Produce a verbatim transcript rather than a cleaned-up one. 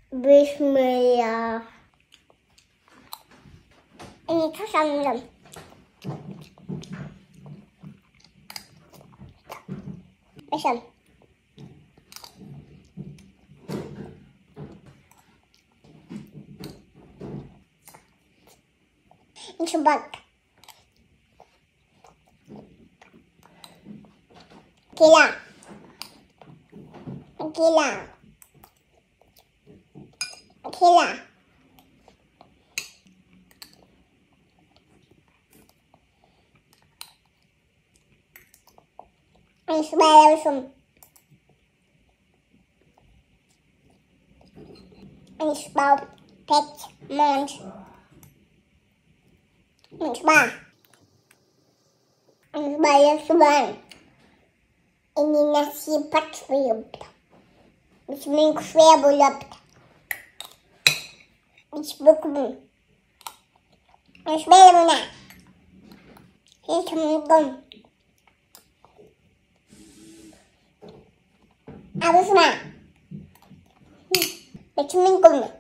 Bismillah. Ini tuh sangat. Besar. Ini sebat. Gila. Gila. Gila. Ini sebaliknya. Ini sebab pet mons. Ini sebab. Ini sebalik sebab. Ini nasi patwiyub. Bismillah kufiyabulab. Bismillah. Bismillah. Bismillah. Apa semua? Bismillah.